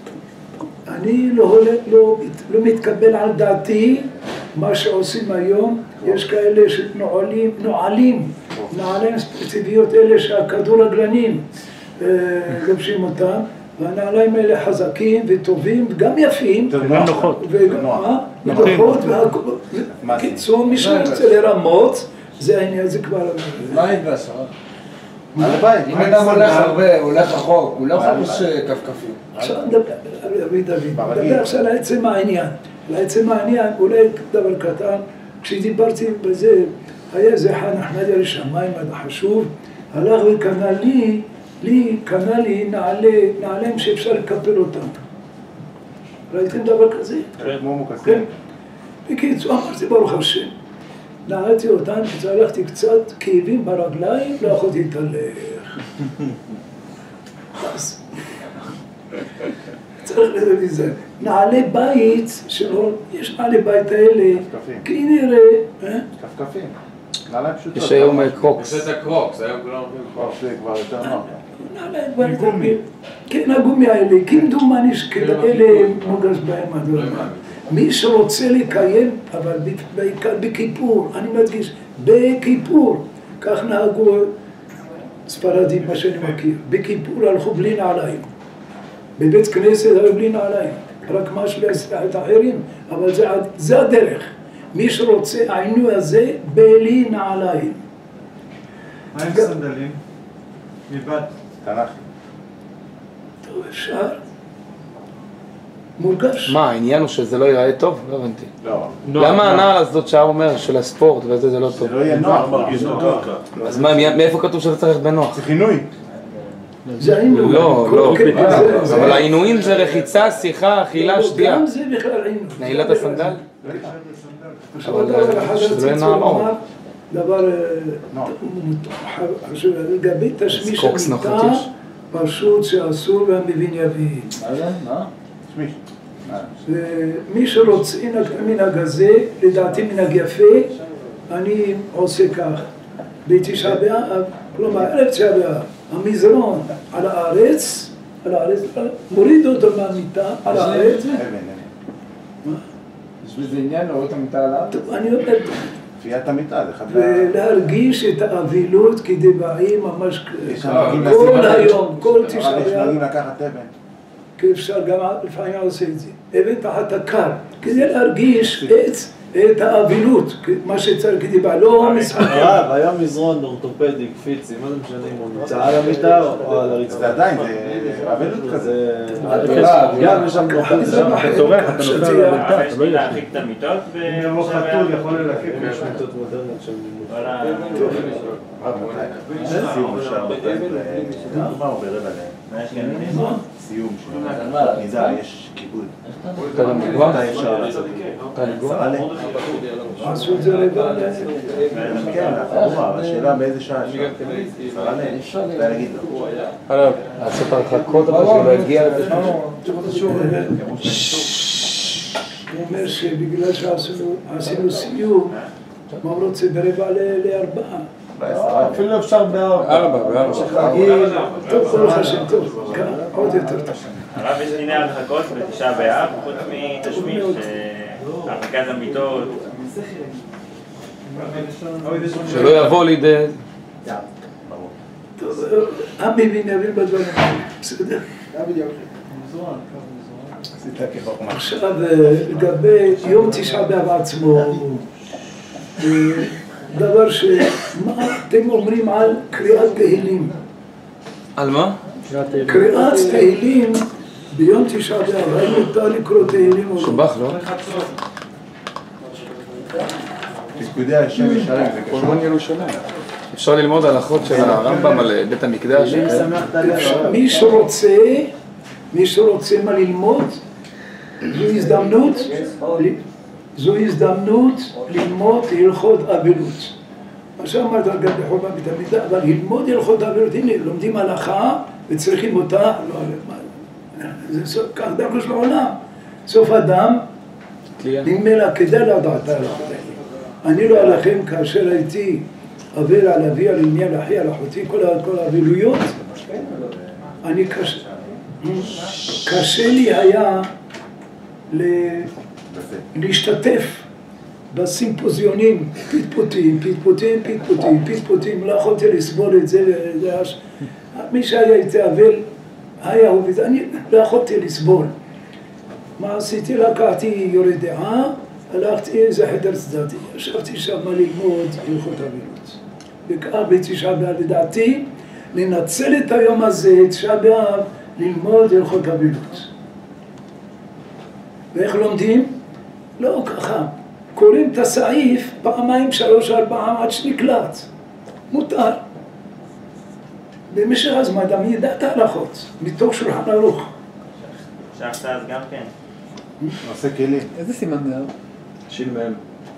אני לא, לא, לא מתקבל על דעתי מה שעושים היום. יש כאלה שנועלים, נועלים, נעליים ספציפיות אלה שהכדורגלנים גבשים אותם, והנעליים האלה חזקים וטובים וגם יפים. וגם נוחות. נוחות והכל. קיצור, מי שרוצה לרמות, זה העניין, זה כבר... מה הידבש? אם אדם הולך הרבה, הולך רחוק, הוא לא חפש כפכפים. עכשיו נדבר, רבי דוד, נדבר עכשיו לעצם העניין. לעצם העניין, אולי דבר קטן, כשדיברתי בזה, היה איזה חן אחמדיה לשמיים, עד החשוב, הלך וקנה לי, לי, קנה לי נעלי, נעליים שאפשר לקפל אותם. ראיתם דבר כזה? כמו מוקסים. כן. בקיצור, אמרתי ברוך השם. נעלתי אותם, כשהלכתי קצת כאבים ברגליים, לא יכולתי להתהלך. אז... צריך לזה. נעלי בית, שלא, יש נעלי בית האלה, כנראה... כפכפים. נעליים פשוטות. יש היום קרוקס. יש את הקרוקס, היום כולם אומרים קרוקס זה כבר יותר נוח. נעליים בית האלה. כן, הגומי האלה, כמדומני שכאלה מוגש בהם הדברים. מי שרוצה לקיים, אבל בעיקר בכיפור, אני מדגיש, בכיפור, כך נהגו ספרדים, מה שאני מכיר, בכיפור הלכו בלי נעליים. בבית כנסת היו בלי נעליים, רק משהו להסלח את האחרים, אבל זה, זה הדרך. מי שרוצה, העינוי הזה, בלי נעליים. מה עם סנדלים? מבד. תנ"ך. טוב, אפשר. מורגש. מה, העניין הוא שזה לא ייראה טוב? לא הבנתי. לא. למה הנעל הזאת שהר אומר, של הספורט וזה זה לא טוב? זה לא יהיה נוח. מרגיש נוח. אז מה, מאיפה כתוב שאתה צריך בנוח? צריך עינוי. זה עינוי. לא, כל לא, קטע זה- אבל העינויים זה רחיצה, שיחה, אכילה, שתייה. גם זה בכלל עינוי. נעילת הסנדל? עכשיו דבר אחד שזה רציתי נעמוד. לומר, דבר אה, חשוב, לגבי תשמיש קוקס המיטה, נחות יש? פשוט שאסור והמבין יבין. מה זה? מה? תשמיש. מי שרוצה מנהג הזה, לדעתי מנהג יפה, אני עושה כך. בתשעה באב, כלומר ערב תשעה באב, המזרון על הארץ, על הארץ, מוריד אותו מהמיטה, על הארץ. יש בזה עניין לראות את המיטה עליו? אני אומר, כפיית המיטה, זה אחד ולהרגיש את האבילות כדבעים ממש יש שם נוהגים כל לשים על היום, כל יש תשעה נוהגים באב, לקחת אבן. כי אפשר גם לפעמים עושה את זה, אבן תחת הקר, כדי להרגיש את את האבילות, מה שצריך כדבע, לא משחק. הרב, היה מזרון אורתופדי, קפיצי, מה זה משנה אם הוא נמצא על המיטה או על הרצפה? זה עדיין, זה אבילות כזה. גם יש שם זה אתה צורך, אתה נופל על המיטה, אתה לא יודע. להרחיק את המיטות כמו חתול יכול ללקק. יש מיטות מודרניות שם. סיום אפשר מה הוא ברבע להם? סיום של ניזה, יש כיבוד. מתי אפשר לעשות את זה? עשרה ל... עשו את זה רבע כן, אבל השאלה באיזה שעה אפשר? עשרה ל... אפשר להגיד לו. עליו, לעשות הרחקות אבל שלא להגיע הוא אומר שבגלל שעשינו סיום, מה הוא רוצה ברבע לארבעה? אפילו אפשר בארבע. ארבע, בארבע. טוב, כל חשב טוב, עוד יותר טוב. הרב יש דיני הרחקות בתשעה באב, חוץ מתשמיש, הרחקת המיטות. שלא יבוא לידי... טוב, המבין יבין בדברים האלה, בסדר? עכשיו, לגבי יום תשעה באב עצמו, דבר שמה אתם אומרים על קריאת תהילים? על מה? קריאת תהילים ביום תשעה באב, האם מותר לקרוא תהילים או לא? שבח, לא? תפקודי השם ישרים, זה קשור. קורבן ירושלים. אפשר ללמוד הלכות של הרמב"ם על בית המקדש. מי שרוצה, מי שרוצה מה ללמוד, זו הזדמנות, זו הזדמנות ללמוד הלכות אבלות. מה שאמרת גם בחורבן בית המקדש, אבל ללמוד הלכות אבלות, הנה, לומדים הלכה וצריכים אותה, זה כך דרכו של העולם. סוף אדם, נמלה כדי לדעת ההלכות האלה. אני לא עליכם כאשר הייתי אבל על אבי, על אמי, על אחי, על אחותי, כל האבלויות, אני קשה, קשה לי היה להשתתף בסימפוזיונים, פטפוטים, פטפוטים, פטפוטים, פטפוטים, לא יכולתי לסבול את זה, מי שהיה איתי אבל, היה הוא וזה, אני לא יכולתי לסבול. מה עשיתי? לקחתי יורד דעה, הלכתי איזה חדר צדדי, ישבתי שם ללמוד הלכות אבלות. וכך בתשעה באב לדעתי, לנצל את היום הזה, תשעה באב, ללמוד הלכות אבלות. ואיך לומדים? לא ככה. קוראים את הסעיף פעמיים, שלוש, ארבעה, עד שנקלט. מותר. במשך הזמן אדם ידע את ההלכות, מתוך שולחן ערוך. שכת אז גם כן. עושה כלים. איזה סימן זה? שיל מהם.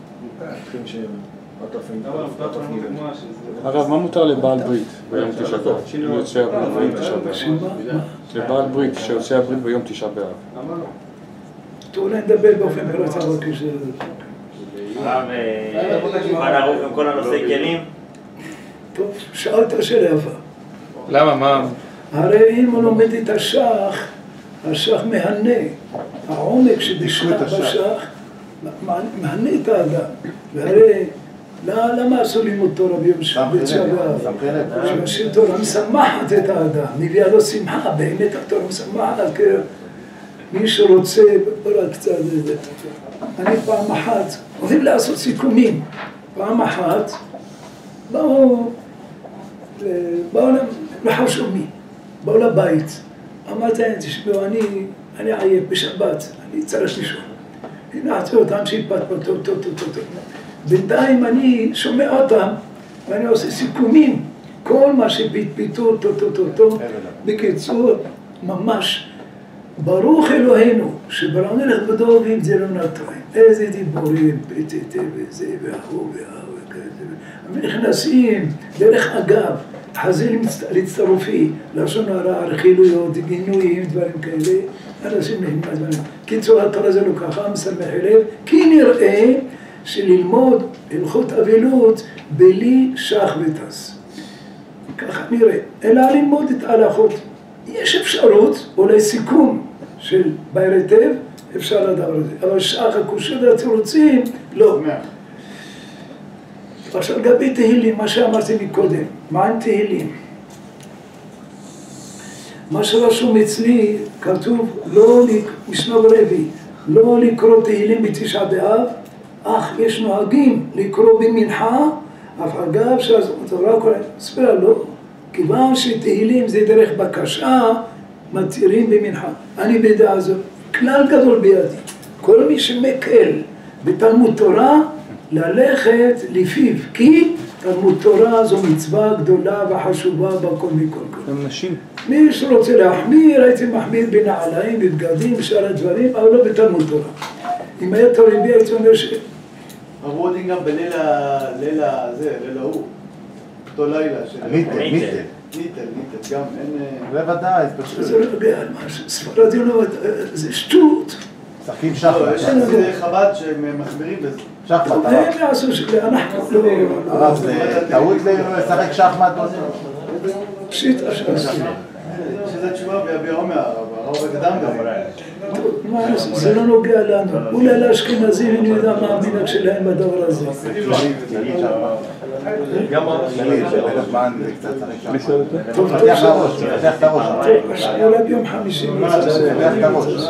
הרב, מה מותר לבעל ברית ביום תשעה באב? שיוצא הברית ביום תשעה באב. לבעל ברית שיוצא הברית ביום תשעה באב. טוב, נדבר באופן פרטי, אבל כש... הרב, מה לערוך עם כל הנושא כלים? טוב, שאלת שאלה יפה. למה? מה? הרי אם הוא לומד את השח, השח מהנה. העומק שבשח בשח מהנה את האדם. והרי למה עשו לימוד תורה ביום תשעה באב? שהתורה משמחת את האדם, מביאה לו שמחה, באמת התורה משמחת. מי שרוצה, רק קצת, אני פעם אחת, אוהבים לעשות סיכומים. פעם אחת, באו, באו לחשומי, באו לבית. אמרתי להם, תשמעו, אני, אני עייף בשבת, אני צריך לישון. הנחתי אותם שהתפתפו, בינתיים אני שומע אותם, ואני עושה סיכומים כל מה שפטפטו, טו טו טו טו, בקיצור, ממש, ברוך אלוהינו, שבראנו לך בדוב עם זה לא נטריים, איזה דיבורים, פטטה וזה, והוא והוא וכזה, נכנסים דרך אגב, חזיל להצטרופי, לשון הרע, רכילויות, גינויים, דברים כאלה, אנשים נהיים דברים. קיצור, התורה זה לא ככה, משמח לב, כי נראה שללמוד הלכות אבלות בלי שח וטס. ככה נראה, אלא ללמוד את ההלכות. יש אפשרות, אולי סיכום של בעיר היטב, אפשר לדבר הזה. אבל שח, הקושר והתירוצים, לא. עכשיו לגבי תהילים, מה שאמרתי מקודם, מה עם תהילים? מה שרשום אצלי, כתוב, לא, משנה ברבי, לא לקרוא תהילים בתשעה באב, אך יש נוהגים לקרוא במנחה, אף אגב שהתורה קוראת, ספרה לא, כיוון שתהילים זה דרך בקשה, מתירים במנחה. אני בדעה זו, כלל גדול בידי, כל מי שמקל בתלמוד תורה, ללכת לפיו, כי תלמוד תורה זו מצווה גדולה וחשובה בכל מכל כל. הם נשים. מי שרוצה להחמיר, הייתי מחמיר בנעליים, בבגדים, בשאר הדברים, אבל לא בתלמוד תורה. אם היה תורי בי, הייתי אומר ש... אמרו אותי גם בליל ה... זה, ליל ההוא. אותו לילה של... ניטל, ניטל. ניטל, ניטל, גם אין... בוודאי, זה פשוט. זה לא נוגע על משהו, ספרדים לא... זה שטות. משחקים שחמט. יש איזה חב"ד שהם מחמירים בזה. שחמט. הם יעשו שאנחנו לא... הרב, זה טעות לשחק שחמט? פשיטה שעשו. שזה תשובה ביביע עומר, הרב הקדם גם. זה לא נוגע לנו. אולי לאשכנזים, אני יודע מה המנהג שלהם בדבר הזה. גם בזמן זה קצת צריך שם. טוב, טוב, פתח את הראש, פתח את הראש. אולי ביום חמישי. פתח את הראש.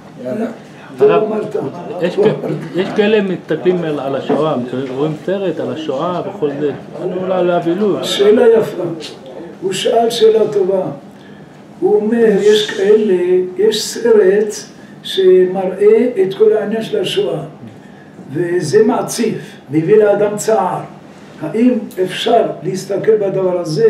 יש כאלה מסתכלים על השואה, רואים סרט על השואה וכל זה, אני אולי לאבלות. שאלה יפה, הוא שאל שאלה טובה, הוא אומר, יש כאלה, יש סרט שמראה את כל העניין של השואה, וזה מעציב, מביא לאדם צער. האם אפשר להסתכל בדבר הזה,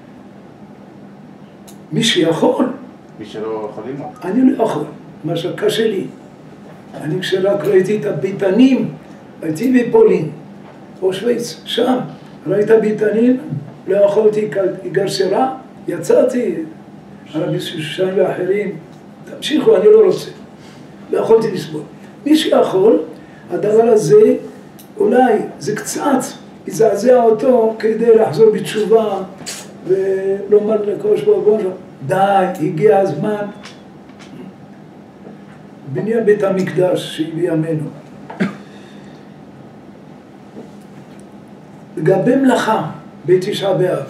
מי שיכול? מי שלא יכול ללמוד. אני לא יכול, מה שקשה לי. אני כשרק ראיתי את הביתנים, הייתי בפולין, או שוויץ, שם, ראיתי את הביתנים, לא יכולתי, הגרתי רע, יצאתי, הרבי שושן ואחרים, תמשיכו, אני לא רוצה, לא יכולתי לסבול. מי שיכול, הדבר הזה, אולי זה קצת יזעזע אותו כדי לחזור בתשובה ולומר לקדוש ברוך הוא, די, הגיע הזמן, בניין בית המקדש שהביא ימינו. לגבי מלאכה בתשעה באב,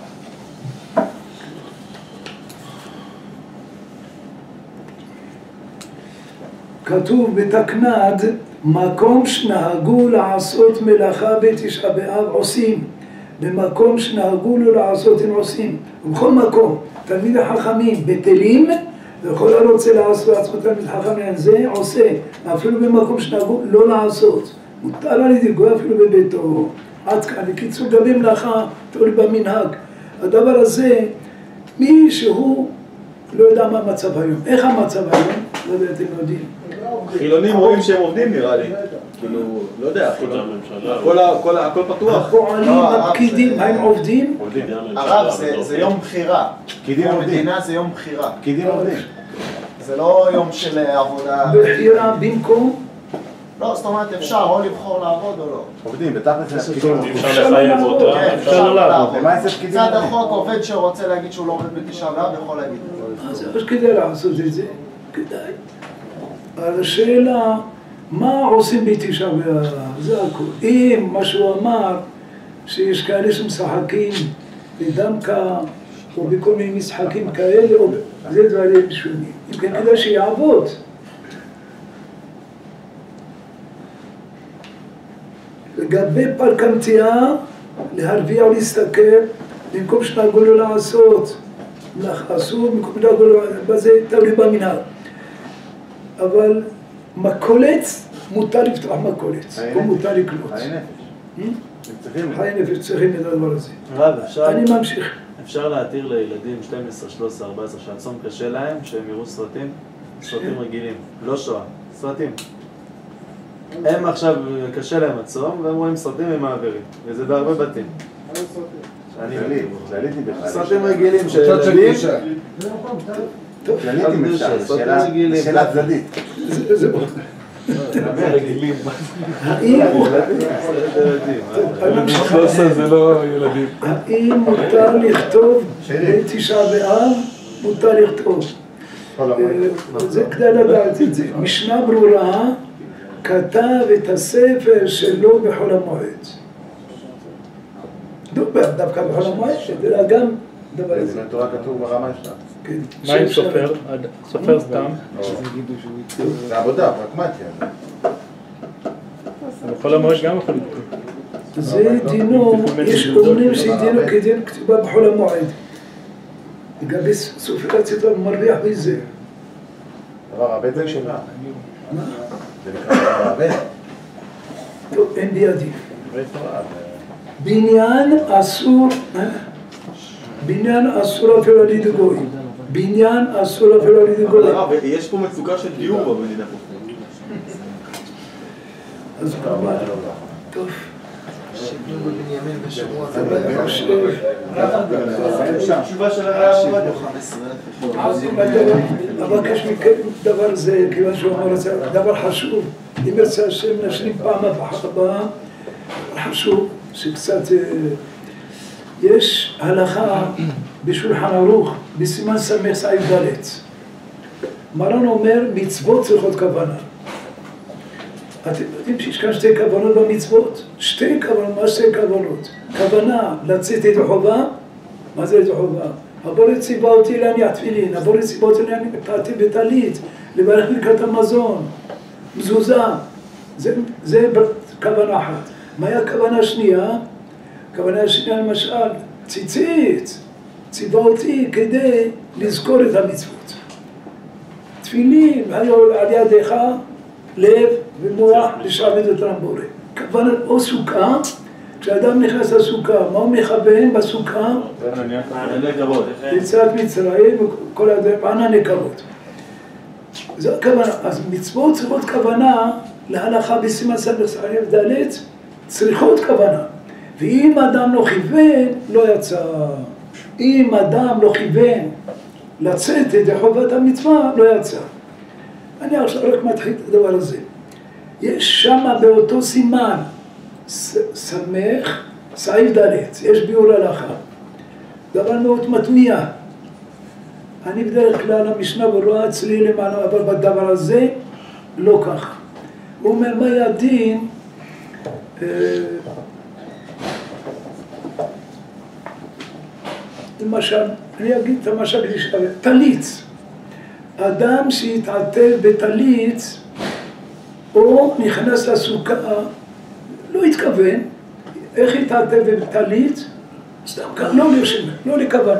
כתוב בתקנ"ד, מקום שנהגו לעשות מלאכה בתשעה באב עושים, במקום שנהגו לו לעשות הם עושים, ובכל מקום תלמיד החכמים בטלים, וכל הרוצה לעשות לעצמו תלמיד חכם זה עושה, אפילו במקום שנהגו לא לעשות, מותר על ידי אפילו בביתו. עד כאן, בקיצור גבי מלאכה, תולי במנהג. הדבר הזה, מי שהוא לא יודע מה המצב היום. איך המצב היום? לא יודע, אתם יודעים. חילונים רואים שהם עובדים נראה לי. כאילו, לא יודע, הכל פתוח. הפועלים, הפקידים, הם עובדים? הרב, זה יום בחירה. במדינה זה יום בחירה. פקידים עובדים. זה לא יום של עבודה. בחירה במקום? לא, זאת אומרת, אפשר או לבחור לעבוד או לא. עובדים, בתכל'ס זה פקידים. אפשר לחייב אותה. אפשר לעבוד. ומה זה פקידים? צד החוק עובד שרוצה להגיד שהוא לא עובד בתשעה באב, יכול להגיד את זה. אז כדאי לעשות את זה, כדאי. אבל השאלה, מה עושים בתשעה באב? זה הכול. אם מה שהוא אמר, שיש כאלה שמשחקים בדמקה, או בכל מיני משחקים כאלה, או... זה דברים שונים. אם כן, כדאי שיעבוד. לגבי פלקמתיה, להרביע או להסתכל, במקום שנהגו לו לעשות, אסור, במקום שנהגו לו, בזה תלוי במנהג. אבל מכולת, מותר לפתוח מכולת, או מותר לקנות. חיי נפש צריכים את הדבר הזה. רב, אפשר... אני ממשיך. אפשר להתיר לילדים שתים עשרה, שלוש עשרה, ארבע עשרה שהצום קשה להם, שהם יראו סרטים, סרטים רגילים, לא שואה, סרטים. הם עכשיו, קשה להם הצום, והם רואים סרטים הם מעבירים, וזה בהרבה בתים. סרטים רגילים של ילדים, כללית אם אפשר, שאלה צדדית. רגילים. האם מותר לכתוב בתשעה באב? מותר לכתוב. זה כדי לדעת את זה. משנה ברורה כתב את הספר שלו בחול המועד. דווקא בחול המועד, אלא גם דבר הזה. זה בתורה כתוב ברמה שלך. מה עם סופר? סופר סתם? זה עבודה, פרקמטיה. בחול המועד גם יכול לכתוב. זה דינו, יש אומרים שדינו כדין כתובה בחול המועד. לגבי סופר הציטור מרוויח בזה. דבר הבטן שלה. מה? זה נקרא דבר הבטן. טוב, אין בידי. בניין אסור, בניין אסור אפילו על ידי גוי. בניין אסור אפילו על ידי גוי. יש פה מצוקה של דיור במדינה פה. אז כמובן, טוב. שיבנו בבנימין בשבוע הזה. תשובה של הרב עובדיה. אבקש מכם דבר זה, כיוון שהוא אמר את זה, דבר חשוב. אם ירצה השם נשלים פעם הבאה, חשוב שקצת... יש הלכה בשולחן ערוך, בסימן סמך סעיף ד'. מרן אומר, מצוות צריכות כוונה. אתם יודעים שיש כאן שתי כוונות במצוות? שתי כוונות, מה שתי כוונות? כוונה לצאת ידי חובה, מה זה ידי חובה? הבורא ציווה אותי להניח תפילין, הבורא ציווה אותי להניח פעתי בטלית, לברך ברכת המזון, מזוזה, זה, זה כוונה אחת. מהי הכוונה השנייה? הכוונה השנייה למשל, ציצית, ציווה אותי כדי לזכור את המצוות. תפילין, היו על ידיך, לב ומוח לשעבד את רמבורא. כוונה או סוכה, כשאדם נכנס לסוכה, מה הוא מכוון בסוכה? יציאת מצרים וכל הדברים, ענן נקבות. זו הכוונה. אז מצוות צריכות כוונה להלכה בסימן סמך סעיף ד' צריכות כוונה. ואם אדם לא כיוון, לא יצא. אם אדם לא כיוון לצאת ידי חובת המצווה, לא יצא. אני עכשיו רק מתחיל את הדבר הזה. יש שם באותו סימן, סמך, סעיף ד', יש ביאור הלכה. דבר מאוד מטמיע. אני בדרך כלל המשנה ברורה אצלי למעלה, אבל בדבר הזה לא כך. הוא אומר, מה ידין? למשל, אני אגיד את המשל, טלית. אדם שהתעטף בטלית או נכנס לסוכה, לא התכוון, איך התעטף בטלית? סתם כך, לא לרשם, לא לכוונה.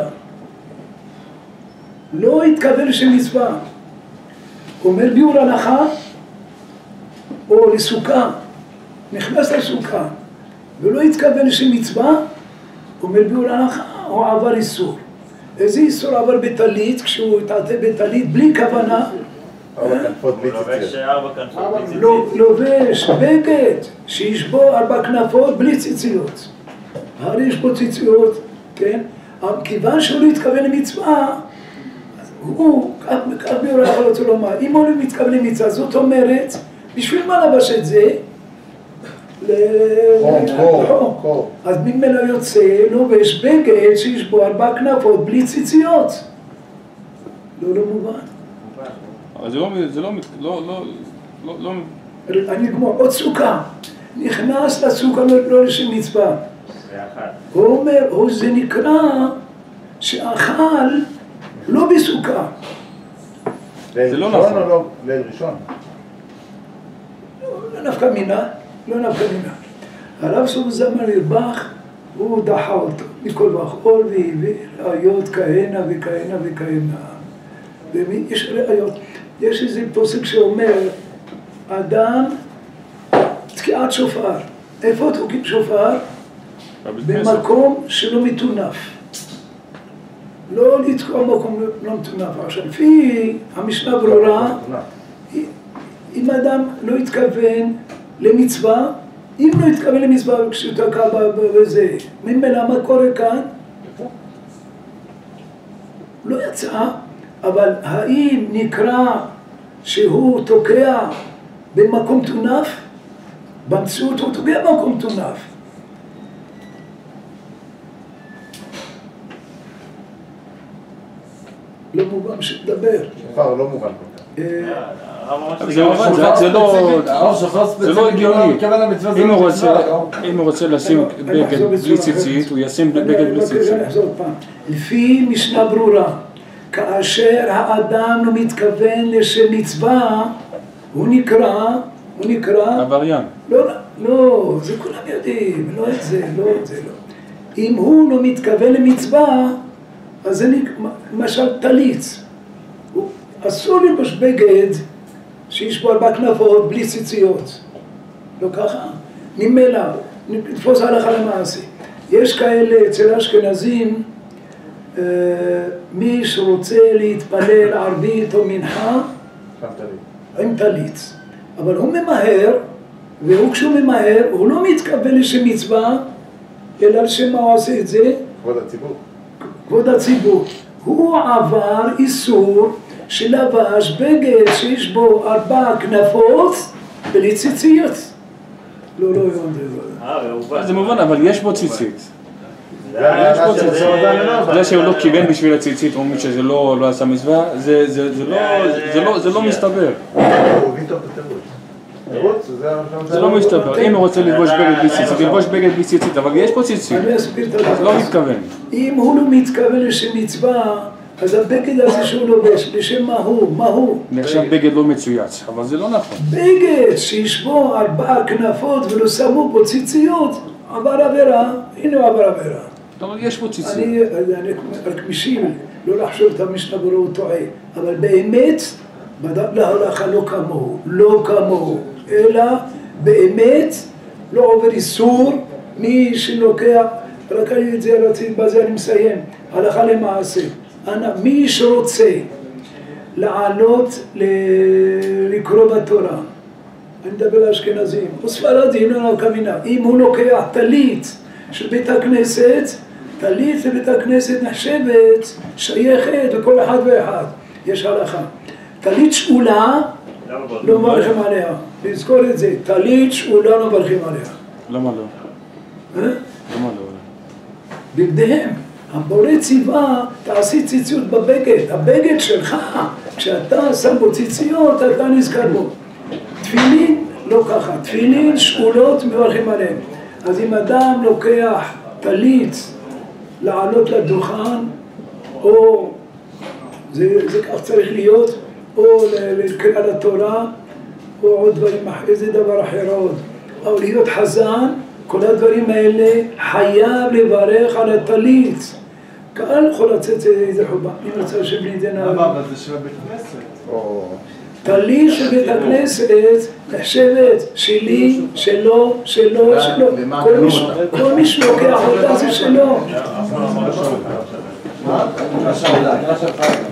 לא התכוון שמצווה. אומר ביאור הלכה, או לסוכה, נכנס לסוכה, ולא התכוון שמצווה, אומר ביאור הלכה, הוא עבר איסור. איזה איסור עבר בטלית, כשהוא התעטף בטלית בלי כוונה? ארבע כנפות בלי ציציות. ארבע כנפות בלי ציציות. לובש בגד שיש בו ארבע כנפות בלי ציציות. הרי יש בו ציציות, כן? אבל כיוון שהוא לא התכוון למצווה, הוא, כך ביאור יכול אותו לומר, אם הוא לא מתכוון למצווה, זאת אומרת, בשביל מה לבש את זה? לחום. אז ממנו יוצא לובש בגד שיש בו ארבע כנפות בלי ציציות. לא, לא מובן. אבל זה לא, זה לא, לא, לא, לא... אני אגמור, עוד סוכה. נכנס לסוכה לא לשם מצווה. הוא אומר, זה נקרא שאכל לא בסוכה. זה לא נכון או לא? ליל ראשון? לא נפקא מינה, לא נפקא מינה. הרב סוף זמר ירבך, הוא דחה אותו מכל וכל והביא ראיות כהנה וכהנה וכהנה. ויש ראיות. יש איזה פוסק שאומר, אדם, תקיעת שופר, איפה תוקעים שופר? במקום שלא מטונף. לא לתקוע במקום לא מטונף. עכשיו, לפי המשנה ברורה, אם אדם לא התכוון למצווה, אם לא התכוון למצווה כשהוא תקע בזה, ממילא מה קורה כאן? לא יצא, אבל האם נקרא שהוא תוקע במקום טונף? במציאות הוא תוקע במקום טונף. לא מובן שתדבר. שופר לא מובן כל כך. זה לא הגיוני. אם הוא רוצה לשים בגד בלי ציצית, הוא ישים בגד בלי ציצית. לפי משנה ברורה, כאשר האדם לא מתכוון לשם מצווה, הוא נקרא, הוא נקרא... עבריין. לא, לא, זה כולם יודעים, לא את זה, לא את זה, לא. אם הוא לא מתכוון למצווה, אז זה למשל תליץ. אסור ללבוש בגד שיש בו ארבע כנפות בלי ציציות. לא ככה? ממילא, נתפוס הלכה למעשה. יש כאלה אצל האשכנזים, מי שרוצה להתפלל ערבית או מנחה, עם תליץ. אבל הוא ממהר, והוא כשהוא ממהר, הוא לא מתכוון לשם מצווה, אלא לשם מה הוא עושה את זה? כבוד הציבור. כבוד הציבור. הוא עבר איסור שלבש בגד שיש בו ארבע כנפות בלי ציציות. לא, לא, לא. זה מובן, אבל יש בו ציצית. זה שהוא לא כיוון בשביל הציצית, הוא אומר שזה לא עשה מצווה, זה לא מסתבר. זה לא מסתבר. אם הוא רוצה ללבוש בגד בלי ציצית, ללבוש בגד בלי ציצית, אבל יש פה ציצית. אז לא מתכוון. אם הוא לא מתכוון לשם מצווה, אז הבגד הזה שהוא לובש, לשם מה הוא? מה הוא? נחשב בגד לא מצויץ, אבל זה לא נכון. בגד שיש בו ארבע כנפות ולא שמו פה ציציות, עבר עבירה, הנה הוא עבר עבירה. אבל יש פה ציציות. אני רק משיב, לא לחשוב את המשנה ברורה הוא טועה, אבל באמת, בדק להלכה לא כמוהו, לא כמוהו, אלא באמת לא עובר איסור מי שלוקח, רק אני את זה רציתי, בזה אני מסיים, הלכה למעשה. אנא, מי שרוצה לעלות לקרוא בתורה, אני מדבר על אשכנזים, או ספרדים, לא נקמינה, אם הוא לוקח טלית של בית הכנסת, טלית של בית הכנסת נחשבת, שייכת לכל אחד ואחד, יש הלכה. טלית שאולה, לא מברכים עליה, לזכור את זה, טלית שאולה לא מברכים עליה. למה לא? אה? למה לא? בגדיהם. הבורא ציווה, תעשי ציציות בבגד, הבגד שלך, כשאתה שם בו ציציות, אתה נזכר בו. תפילין, לא ככה, תפילין שאולות מברכים עליהם. אז אם אדם לוקח טלית לעלות לדוכן, או, זה, זה כך צריך להיות, או לקרוא לתורה, או עוד דברים, איזה דבר אחר עוד, או להיות חזן, כל הדברים האלה חייב לברך על הטלית. קהל יכול לצאת איזה חובה, אם רוצה שבלי זה נעלה. למה? אבל זה של בית הכנסת. טלית של בית הכנסת נחשבת שלי, שלו, שלו, שלו. כל מי שלוקח אותה זה שלו.